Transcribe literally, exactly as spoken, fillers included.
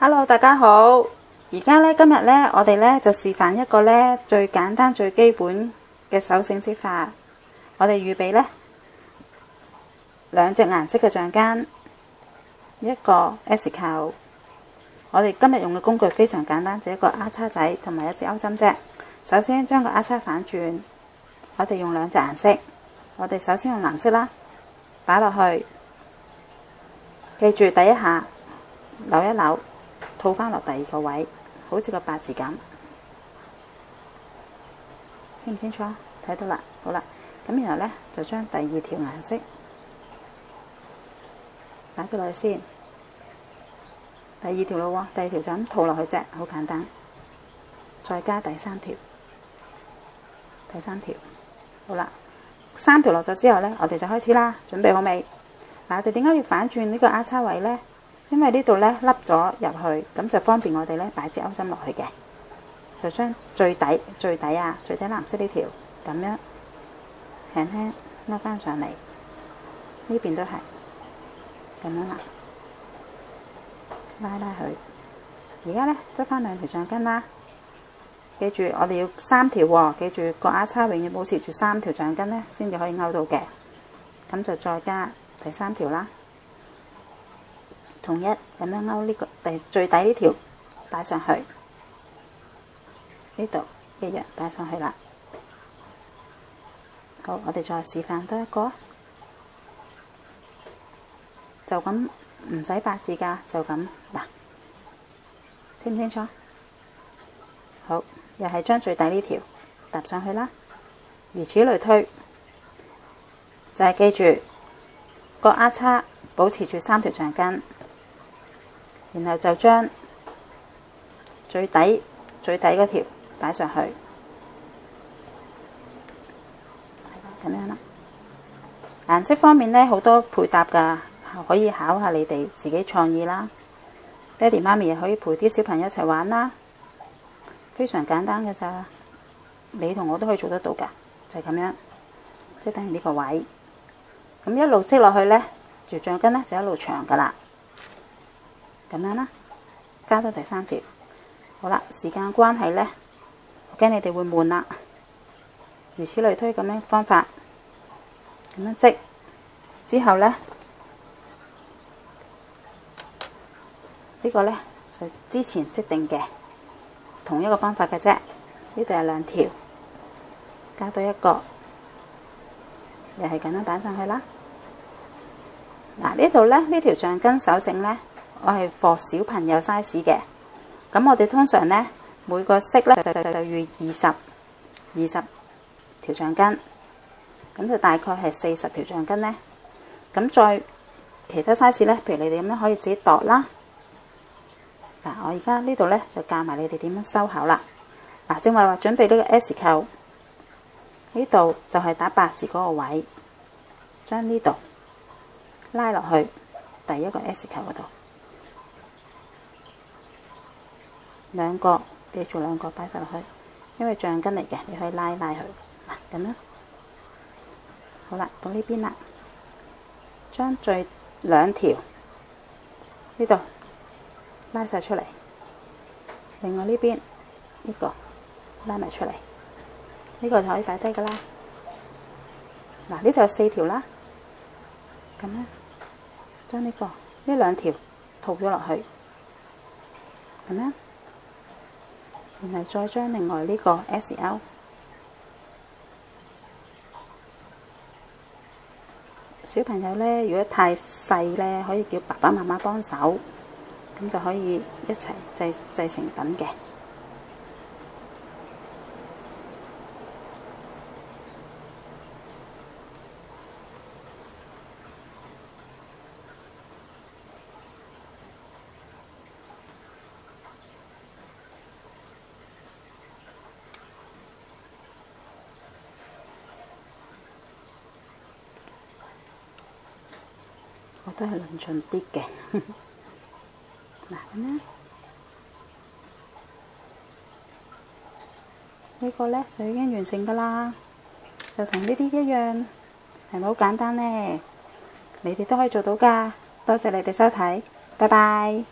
Hello， 大家好。而家咧，今日咧，我哋咧就示範一個咧最簡單、最基本嘅手繩織法。我哋預備咧兩隻顏色嘅橡筋，一個 S 扣。我哋今日用嘅工具非常簡單，就一個 R 叉仔同埋一支鈎針啫。首先將個 R 叉反轉，我哋用兩隻顏色。我哋首先用藍色啦，擺落去，記住第一下扭一扭，套翻落第二個位，好似個八字咁，清唔清楚？睇到啦，好啦，咁然後呢，就將第二條顏色擺佢落去先，第二條咯喎，第二條就咁套落去啫，好簡單。再加第三條，第三條，好啦，三條落咗之後呢，我哋就開始啦，準備好未？嗱，我哋點解要反轉呢個 R 叉位呢？因為呢度咧凹咗入去，咁就方便我哋咧擺支鈎針落去嘅。就將最底最底啊，最底藍色呢條咁樣輕輕拉翻上嚟，呢邊都係咁樣啦，拉拉佢。而家咧執翻兩條橡筋啦，記住我哋要三條喎，記住個 R 叉永遠保持住三條橡筋咧，先至可以勾到嘅。咁就再加第三條啦。同一咁樣勾呢個第最底呢條擺上去，呢度一樣擺上去啦。好，我哋再示範多一個，就咁唔使八字㗎，就咁嗱，清唔清楚？好，又係將最底呢條搭上去啦，如此類推，就係記住個 R 叉保持住三條橡筋。然後就將最底最底嗰條擺上去，咁樣啦。顏色方面呢，好多配搭㗎，可以考下你哋自己創意啦。爹哋媽咪又可以陪啲小朋友一齊玩啦，非常簡單㗎咋。你同我都可以做得到㗎，就係咁樣，即係等於呢個位。咁一路織落去呢，條橡筋呢就一路長㗎啦。咁樣啦，加多第三條。好啦，時間關係呢，我驚你哋會悶啦。如此類推咁樣方法，咁樣織之後呢，呢個呢，就之前織定嘅同一個方法嘅啫。呢度有兩條，加多一個，又係咁樣擺上去啦。嗱，呢度呢，呢條橡筋手繩呢，我係 for 小朋友 size 嘅，咁我哋通常呢，每個色呢，就就就預二十二十條橡筋，咁就大概係四十條橡筋呢。咁再其他 size 呢，譬如你哋咁樣可以自己度啦。嗱，我而家呢度呢，就教埋你哋點樣收口啦。嗱，正話話準備呢個 S 扣，呢度就係打八字嗰個位，將呢度拉落去第一個 S 扣嗰度。兩個，記住兩個擺晒落去，因為橡筋嚟嘅，你可以拉拉佢。嗱，咁樣，好啦，到呢邊啦，將最兩條呢度拉晒出嚟，另外呢邊呢個拉埋出嚟，呢個就可以擺低噶啦。嗱，呢度有四條啦，咁樣將呢個呢兩條套咗落去，咁樣。然後再將另外呢個 S 勾，小朋友呢，如果太細呢，可以叫爸爸媽媽幫手，咁就可以一齊製製成品嘅。我都係論盡啲嘅，嗱咁樣，呢個呢就已經完成㗎啦，就同呢啲一樣，係咪好簡單呢？你哋都可以做到㗎，多謝你哋收睇，拜拜。